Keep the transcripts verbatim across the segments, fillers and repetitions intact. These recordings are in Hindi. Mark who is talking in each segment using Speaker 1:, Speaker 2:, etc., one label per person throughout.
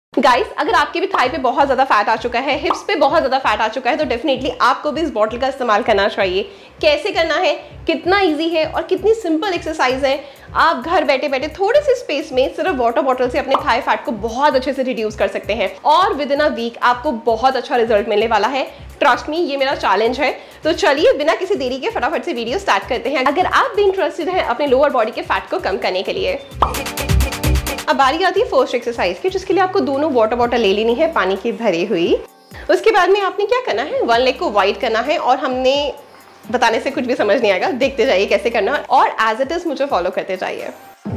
Speaker 1: गाइस, अगर आपके भी थाई पे बहुत ज़्यादा फैट आ चुका है, हिप्स पे बहुत ज़्यादा फैट आ चुका है, तो डेफिनेटली आपको भी इस बॉटल का इस्तेमाल करना चाहिए। कैसे करना है, कितना इजी है और कितनी सिंपल एक्सरसाइज है। आप घर बैठे बैठे थोड़े से स्पेस में सिर्फ वाटर बॉटल से अपने थाई फैट को बहुत अच्छे से रिड्यूस कर सकते हैं और विद इन अ वीक आपको बहुत अच्छा रिजल्ट मिलने वाला है। ट्रस्ट मी, ये मेरा चैलेंज है। तो चलिए बिना किसी देरी के फटाफट से वीडियो स्टार्ट करते हैं, अगर आप भी इंटरेस्टेड हैं अपने लोअर बॉडी के फैट को कम करने के लिए। अब बारी आती है फर्स्ट एक्सरसाइज की, जिसके लिए आपको दोनों वाटर बॉटल ले लेनी है पानी की भरी हुई। उसके बाद में आपने क्या करना है, वन लेग को वाइड करना है और हमने बताने से कुछ भी समझ नहीं आएगा, देखते जाइए कैसे करना है और एज इट इज मुझे फॉलो करते जाइए।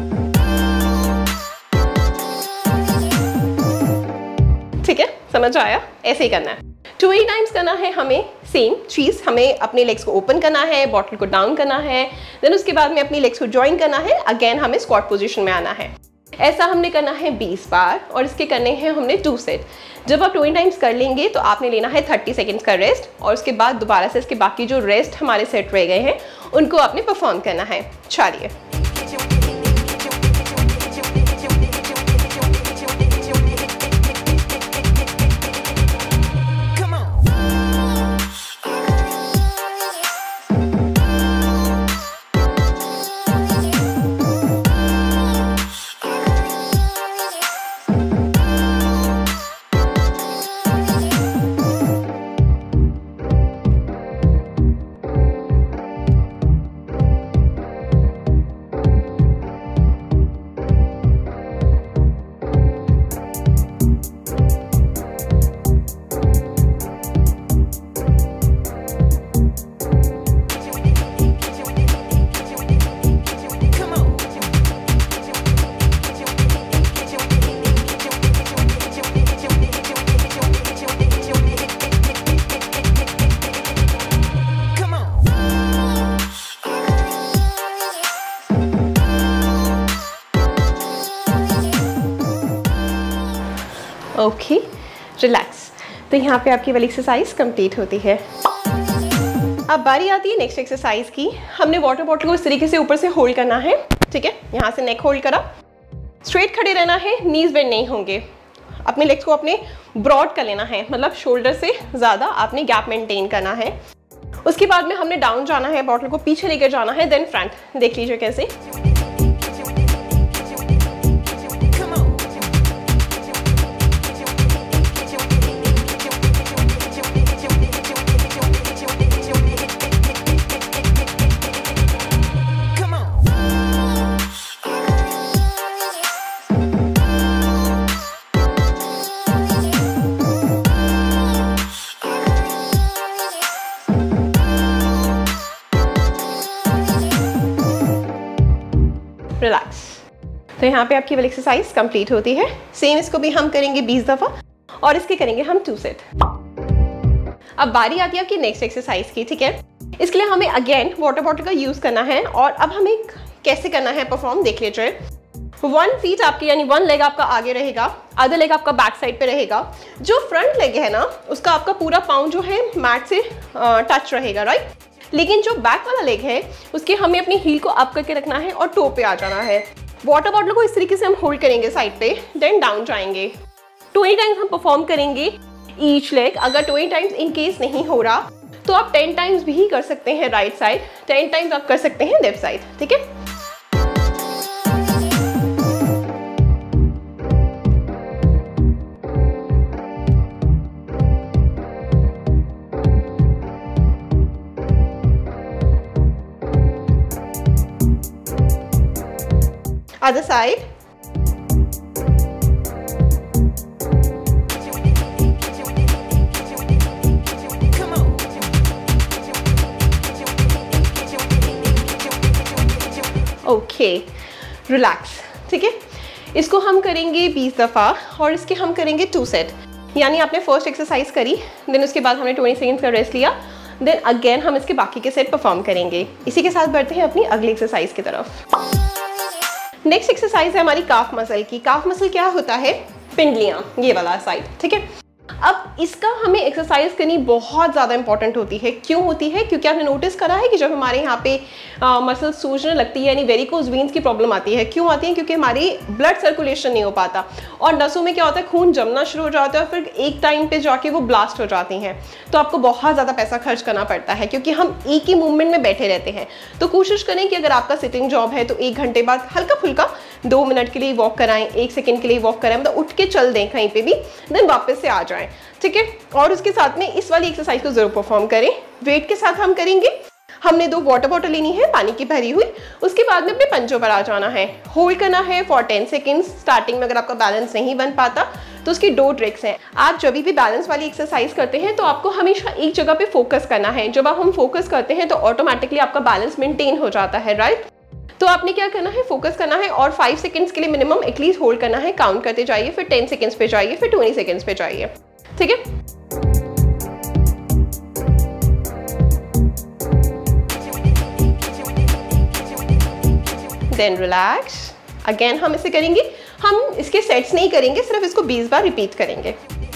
Speaker 1: ठीक है, समझ आया? ऐसे ही करना है। ट्वेंटी टाइम्स करना है हमें। सेम चीज, हमें अपने लेग्स को ओपन करना है, बॉटल को डाउन करना है, देन उसके बाद में अपनी लेग्स को ज्वाइन करना है। अगेन हमें स्क्वाट पोजीशन में आना है। ऐसा हमने करना है बीस बार और इसके करने हैं हमने टू सेट। जब आप ट्वेंटी टाइम्स कर लेंगे तो आपने लेना है थर्टी सेकेंड्स का रेस्ट और उसके बाद दोबारा से इसके बाकी जो रेस्ट हमारे सेट रह गए हैं उनको आपने परफॉर्म करना है। चलिए, ओके, रिलैक्स। तो यहाँ पे आपकी वाली एक्सरसाइज कंप्लीट होती है। अब बारी आती है नेक्स्ट एक्सरसाइज की। हमने वाटर बॉटल को इस तरीके से ऊपर से होल्ड करना है। ठीक है, यहाँ से नेक होल्ड करा, स्ट्रेट खड़े रहना है, नीज बेंड नहीं होंगे। अपने लेग्स को अपने ब्रॉड कर लेना है, मतलब शोल्डर से ज़्यादा आपने गैप मेंटेन करना है। उसके बाद में हमने डाउन जाना है, बॉटल को पीछे लेकर जाना है, देन फ्रंट। देख लीजिए कैसे। रिलैक्स। तो यहाँ पे आपकी वाली एक्सरसाइज कंप्लीट होती है। सेम इसको भी हम करेंगे बीस दफ़ा और इसके करेंगे हम टू सेट। अब बारी आती है आपकी नेक्स्ट एक्सरसाइज की। ठीक है, इसके लिए हमें अगेन वाटर बॉटल का यूज़ करना है और अब हमें कैसे करना है परफॉर्म देख लीजिए। वन फीट आपकी यानी वन लेग आपका आगे रहेगा, अदर लेग आपका बैक साइड पे रहेगा। जो फ्रंट लेग है ना, उसका आपका पूरा पाँव जो है मैट से टच रहेगा, राइट। लेकिन जो बैक वाला लेग है उसके हमें अपनी हील को अप करके रखना है और टो पे आ जाना है। वाटर बॉटल को इस तरीके से हम होल्ड करेंगे साइड पे, देन डाउन जाएंगे। ट्वेंटी टाइम्स हम परफॉर्म करेंगे ईच लेग। अगर ट्वेंटी टाइम्स इन केस नहीं हो रहा तो आप टेन टाइम्स भी कर सकते हैं राइट साइड, टेन टाइम्स आप कर सकते हैं लेफ्ट साइड। ठीक है, other side। Okay, relax. ठीक है, इसको हम करेंगे बीस दफ़ा और इसके हम करेंगे टू सेट। यानी आपने फर्स्ट एक्सरसाइज करी, देन उसके बाद हमने ट्वेंटी सेकेंड्स का रेस्ट लिया, देन अगेन हम इसके बाकी के सेट परफॉर्म करेंगे। इसी के साथ बढ़ते हैं अपनी अगली एक्सरसाइज की तरफ। नेक्स्ट एक्सरसाइज है हमारी काफ मसल की। काफ मसल क्या होता है, पिंडलियाँ, ये वाला साइड। ठीक है, अब इसका हमें एक्सरसाइज करनी बहुत ज़्यादा इंपॉर्टेंट होती है। क्यों होती है? क्योंकि आपने नोटिस करा है कि जब हमारे यहाँ पे मसल सूजने लगती है यानी वेरिकोज वेन्स की प्रॉब्लम आती है, क्यों आती है? क्योंकि हमारी ब्लड सर्कुलेशन नहीं हो पाता और नसों में क्या होता है, खून जमना शुरू हो जाता है और फिर एक टाइम पे जाके वो ब्लास्ट हो जाती हैं। तो आपको बहुत ज़्यादा पैसा खर्च करना पड़ता है क्योंकि हम एक ही मूवमेंट में बैठे रहते हैं। तो कोशिश करें कि अगर आपका सिटिंग जॉब है तो एक घंटे बाद हल्का फुल्का दो मिनट के लिए वॉक कराएं, एक सेकेंड के लिए वॉक कराएं, मतलब उठ के चल दें कहीं पे भी, देन वापस से आ जाएं, ठीक है। और उसके साथ में इस वाली एक्सरसाइज को जरूर परफॉर्म करें। वेट के साथ हम करेंगे। हमने दो वाटर बॉटल लेनी है पानी की भरी हुई, उसके बाद में अपने पंजों पर आ जाना है, होल्ड करना है फॉर टेन सेकेंड्स। स्टार्टिंग में अगर आपका बैलेंस नहीं बन पाता तो उसकी दो ट्रिक्स हैं। आप जब भी बैलेंस वाली एक्सरसाइज करते हैं तो आपको हमेशा एक जगह पे फोकस करना है। जब आप हम फोकस करते हैं तो ऑटोमेटिकली आपका बैलेंस मेंटेन हो जाता है, राइट। तो आपने क्या करना है, फोकस करना है और फाइव सेकेंड्स के लिए मिनिमम एटलीस्ट होल्ड करना है, काउंट करते जाइए, फिर टेन सेकेंड्स पे जाइए, फिर ट्वेंटी सेकेंड्स पे जाइए, ठीक है। Then relax. अगेन हम इसे करेंगे, हम इसके सेट्स नहीं करेंगे, सिर्फ इसको बीस बार रिपीट करेंगे।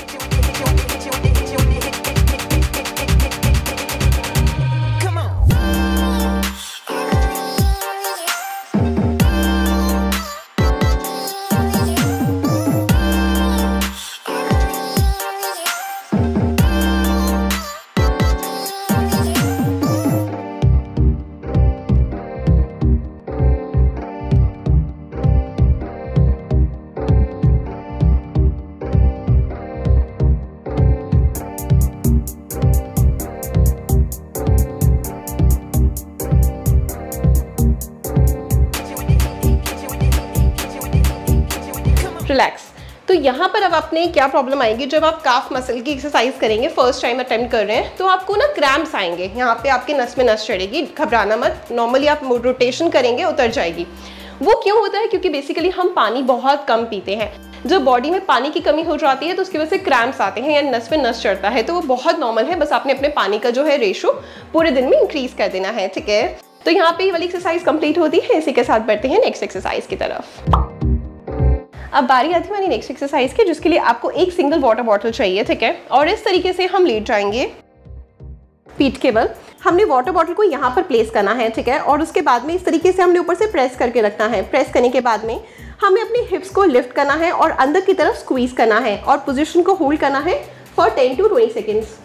Speaker 1: रिलैक्स। तो यहाँ पर अब आपने क्या प्रॉब्लम आएगी, जब आप काफ मसल की एक्सरसाइज करेंगे, फर्स्ट टाइम अटेम्प्ट कर रहे हैं, तो आपको ना क्रैम्प्स आएंगे, यहाँ पे आपके नस में नस चढ़ेगी। घबराना मत, नॉर्मली आप रोटेशन करेंगे उतर जाएगी। वो क्यों होता है? क्योंकि बेसिकली हम पानी बहुत कम पीते हैं। जब बॉडी में पानी की कमी हो जाती है तो उसकी वजह से क्रैम्प्स आते हैं या नस में नस चढ़ता है, तो वो बहुत नॉर्मल है। बस आपने अपने पानी का जो है रेशो पूरे दिन में इंक्रीज कर देना है, ठीक है। तो यहाँ पे ये वाली एक्सरसाइज कंप्लीट होती है। इसी के साथ बढ़ते हैं नेक्स्ट एक्सरसाइज की तरफ। अब बारी आती है हमारी नेक्स्ट एक्सरसाइज की, जिसके लिए आपको एक सिंगल वाटर बॉटल चाहिए, ठीक है। और इस तरीके से हम लेट जाएंगे पीठ के बल। हमने वाटर बॉटल को यहाँ पर प्लेस करना है, ठीक है। और उसके बाद में इस तरीके से हमने ऊपर से प्रेस करके रखना है। प्रेस करने के बाद में हमें अपनी हिप्स को लिफ्ट करना है और अंदर की तरफ स्क्वीज करना है और पोजीशन को होल्ड करना है for ten to twenty seconds.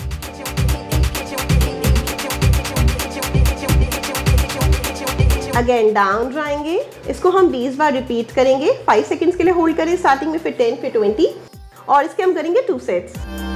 Speaker 1: Again down जाएंगे, इसको हम बीस बार रिपीट करेंगे। फाइव सेकेंड्स के लिए होल्ड करें स्टार्टिंग में, फिर टेन, फिर ट्वेंटी, और इसके हम करेंगे टू सेट्स।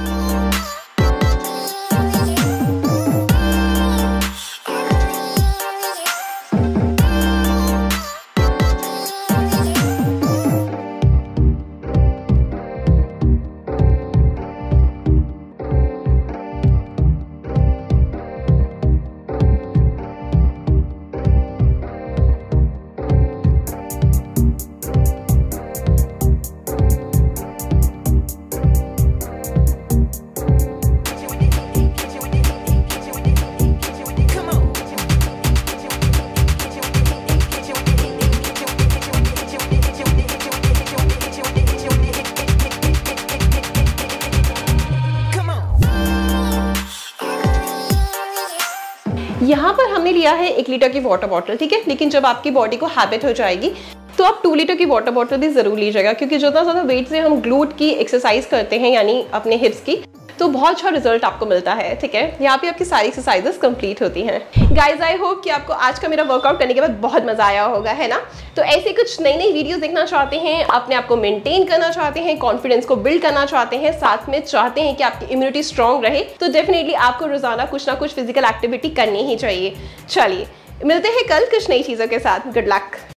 Speaker 1: यहाँ पर हमने लिया है एक लीटर की वाटर बॉटल, ठीक है। लेकिन जब आपकी बॉडी को हैबिट हो जाएगी तो आप टू लीटर की वाटर बॉटल भी जरूर लीजिएगा, क्योंकि जितना ज़्यादा वेट से हम ग्लूट की एक्सरसाइज करते हैं यानी अपने हिप्स की, तो बहुत अच्छा रिजल्ट आपको मिलता है, ठीक है। यहाँ पे आपकी सारी एक्सरसाइजेस कंप्लीट होती हैं। गाइज आई होप कि आपको आज का मेरा वर्कआउट करने के बाद बहुत मजा आया होगा, है ना। तो ऐसे कुछ नई नई वीडियोस देखना चाहते हैं, अपने आप को मेंटेन करना चाहते हैं, कॉन्फिडेंस को बिल्ड करना चाहते हैं, साथ में चाहते हैं कि आपकी इम्यूनिटी स्ट्रॉन्ग रहे, तो डेफिनेटली आपको रोजाना कुछ ना कुछ फिजिकल एक्टिविटी करनी ही चाहिए। चलिए मिलते हैं कल कुछ नई चीज़ों के साथ। Good luck.